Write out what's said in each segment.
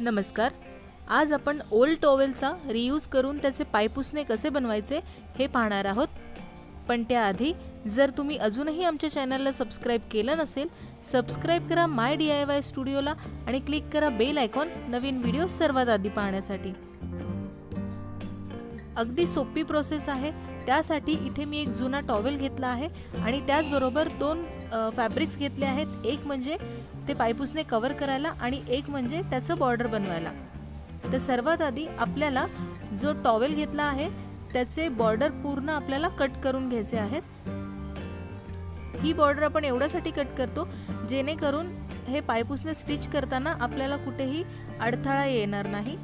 नमस्कार. आज आपण ओल्ड टॉवेलचा रियूज करून त्याचे पायपुसणे कसे बनवायचे हे पाहणार आहोत. पण त्याआधी जर तुम्ही अजूनही आमच्या चॅनलला सबस्क्राइब केलं नसेल, सबस्क्राइब करा माय DIY स्टुडिओला आणि क्लिक करा बेल आयकॉन नवीन व्हिडिओ सर्वात आधी पाहण्यासाठी. अगदी सोपी प्रोसेस आहे. त्यासाठी इथे मी एक जुना टॉवेल घेतला आहे आणि त्याचबरोबर दोन फॅब्रिक्स घेतले आहेत. एक म्हणजे ते पायपुसणे कव्हर करायला आणि एक म्हणजे त्याचं बॉर्डर बनवायला. तर सर्वात आधी आपल्याला जो टॉवेल घेतला आहे त्याचे बॉर्डर पूर्ण आपल्याला कट करून घ्यायचे आहेत. ही बॉर्डर आपण एवढ्यासाठी कट करतो जेणेकरून हे पायपुसणे स्टिच करताना आपल्याला कुठेही अडथळा येणार नाही.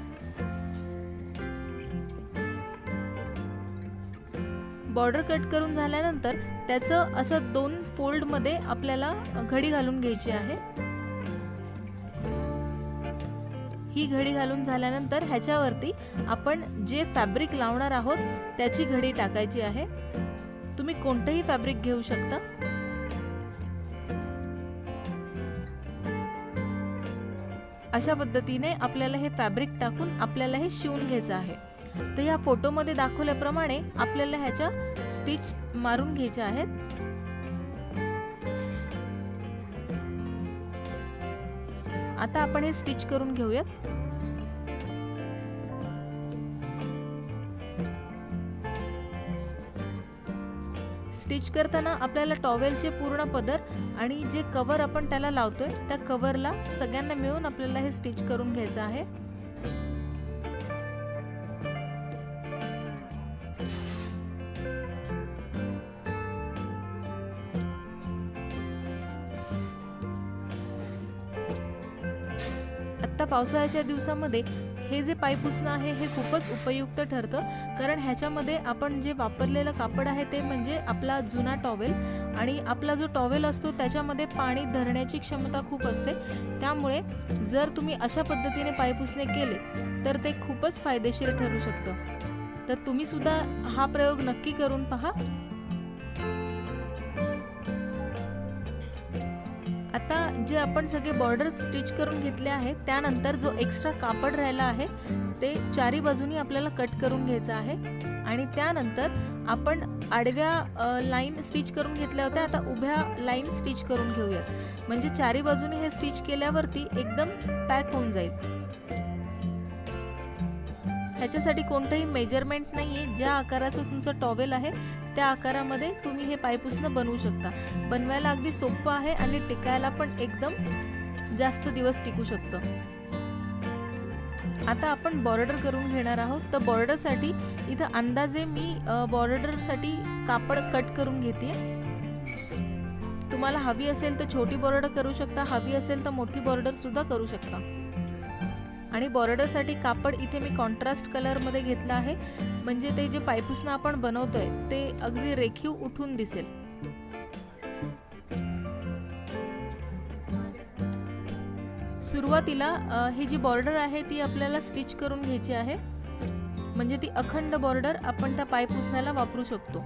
बॉर्डर कट करून झाल्यानंतर त्याचं असं दोन फोल्ड मध्ये आपल्याला घडी घालून घ्यायची आहे. ही घडी घालून झाल्यानंतर ह्याच्यावरती आपण जे फॅब्रिक लावणार आहोत त्याची घडी टाकायची आहे. तुम्ही कोणतेही फॅब्रिक घेऊ शकता. अशा पद्धतीने आपल्याला हे फॅब्रिक टाकून आपल्याला हे शिवून घ्यायचं आहे. तर या फोटोमध्ये दाखवल्याप्रमाणे आपल्याला ह्याच्या स्टिच मारून घ्यायचे आहेत. आता आपण हे स्टिच करून घेऊयात. स्टिच करताना आपल्याला टॉवेलचे पूर्ण पदर आणि जे कव्हर आपण त्याला लावतोय त्या कव्हरला सगळ्यांना मिळून आपल्याला हे स्टिच करून घ्यायचं आहे. आता पावसाळ्याच्या दिवसामध्ये हे जे पायपुसणं आहे हे खूपच उपयुक्त ठरतं. कारण ह्याच्यामध्ये आपण जे वापरलेलं कापड आहे ते म्हणजे आपला जुना टॉवेल आणि आपला जो टॉवेल असतो त्याच्यामध्ये पाणी धरण्याची क्षमता खूप असते. त्यामुळे जर तुम्ही अशा पद्धतीने पायपुसणे केले तर ते खूपच फायदेशीर ठरू शकतं. तर तुम्ही सुद्धा हा प्रयोग नक्की करून पहा. आता जे आपण सगळे बॉर्डर स्टिच करून घेतले आहेत त्यानंतर जो एक्स्ट्रा कापड राहिला आहे ते चारी बाजूनी आपल्याला कट करून घ्यायचं आहे. आणि त्यानंतर आपण आडव्या लाईन स्टिच करून घेतल्या होत्या. आता उभ्या लाईन स्टिच करून घेऊयात. म्हणजे चारी बाजूनी हे स्टिच केल्यावरती एकदम पॅक होऊन जाईल. ह्याच्यासाठी कोणतंही मेजरमेंट नाहीये. ज्या आकाराचं तुमचं टॉवेल आहे त्या आकारामध्ये तुम्ही हे पायपुसणं बनवू शकता. बनवायला अगदी सोपं आहे आणि टिकायला पण एकदम जास्त दिवस टिकू शकतं. आता आपण बॉर्डर करून घेणार आहोत. तर बॉर्डरसाठी इथं अंदाजे मी बॉर्डरसाठी कापड कट करून घेते. तुम्हाला हवी असेल तर छोटी बॉर्डर करू शकता, हवी असेल तर मोठी बॉर्डर सुद्धा करू शकता. आणि बॉर्डरसाठी कापड इथे मी कॉन्ट्रास्ट कलर मध्ये घेतला आहे म्हणजे ते जे पायपुसणं आपण बनवतोय ते अगदी रेखीव उठून दिसेल. सुरुवातीला ही जी बॉर्डर आहे ती आपल्याला स्टिच करून घ्यायची आहे. म्हणजे ती अखंड बॉर्डर आपण त्या पायपुसण्याला वापरू शकतो.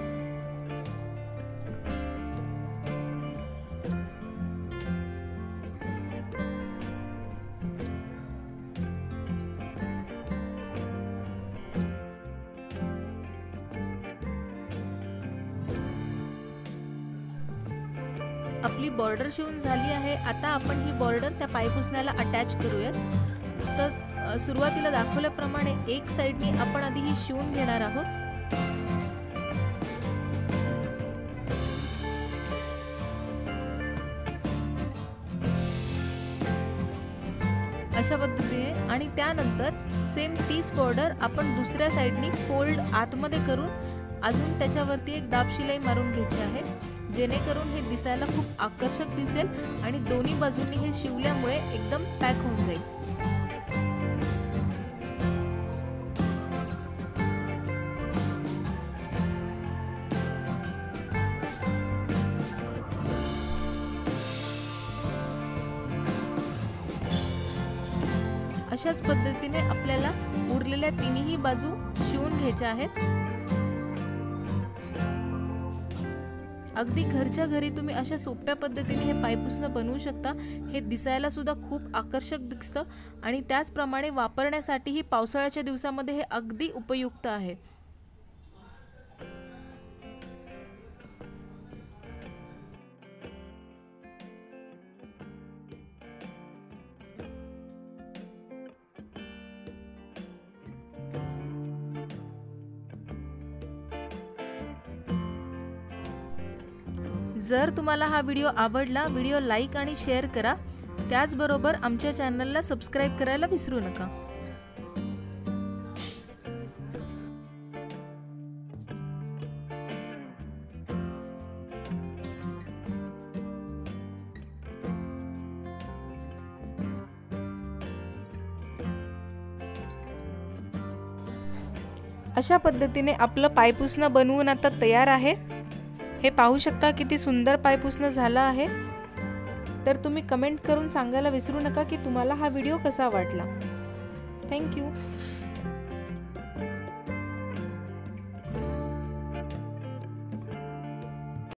आपली बॉर्डर शिवून झाली आहे. आता आपण ही बॉर्डर त्या पायपुसण्याला अटॅच करूयात. तर सुरुवातीला दाखवल्याप्रमाणे एक साइडनी आपण आधी ही शिवून घेणार आहोत. अशा पद्धतीने आणि त्यानंतर सेम तीच बॉर्डर आपण दुसऱ्या साइडनी फोल्ड आतमध्ये करून अजून त्याच्यावरती एक दाब शिलाई मारून घ्यायची आहे. जेणेकरून हे दिसायला खूप आकर्षक दिसेल आणि दोन्ही बाजूंनी हे शिवल्यामुळे एकदम पॅक होऊन जाईल. अशाच पद्धतीने आपल्याला उरलेल्या तिन्ही बाजू शिवून घ्यायच्या आहेत. अगदी घरच्या घरी तुम्ही अशा सोप्या पद्धतीने हे पायपुसणं बनवू शकता। हे दिसायला सुद्धा खूप आकर्षक दिसतं आणि त्याचप्रमाणे वापरण्यासाठीही पावसाळ्याच्या दिवसामध्ये हे अगदी उपयुक्त आहे। जर तुम्हाला हा व्हिडिओ आवडला, व्हिडिओ लाईक आणि शेअर करा। त्याचबरोबर आमच्या चॅनलला सबस्क्राईब करायला विसरू नका। अशा पद्धतीने आपलं पायपुसणं बनवून आता तयार आहे। हे पाहू शकता किती सुंदर पायपुसणं झालं आहे। तर तुम्ही कमेंट करून सांगायला विसरू नका की तुम्हाला हा व्हिडिओ कसा वाटला। Thank you.